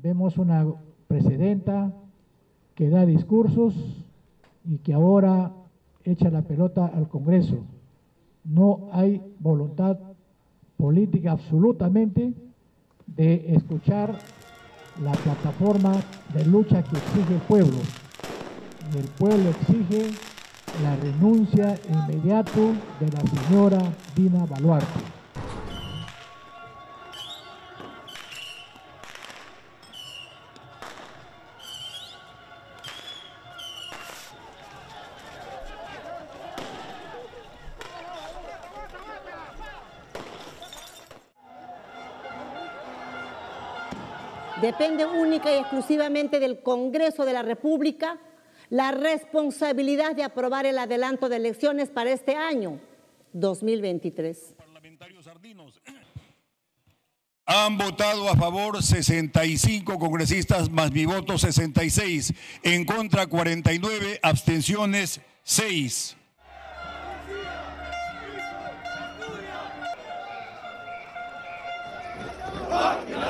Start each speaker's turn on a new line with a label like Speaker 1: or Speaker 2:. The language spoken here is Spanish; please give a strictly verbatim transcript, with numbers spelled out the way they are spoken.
Speaker 1: Vemos una presidenta que da discursos y que ahora echa la pelota al Congreso. No hay voluntad política absolutamente de escuchar la plataforma de lucha que exige el pueblo. Y el pueblo exige la renuncia inmediata de la señora Dina Boluarte.
Speaker 2: Depende única y exclusivamente del Congreso de la República la responsabilidad de aprobar el adelanto de elecciones para este año dos mil veintitrés.
Speaker 3: Parlamentarios ardinos. Han votado a favor sesenta y cinco congresistas más mi voto sesenta y seis, en contra cuarenta y nueve, abstenciones seis.
Speaker 4: ¡Viva!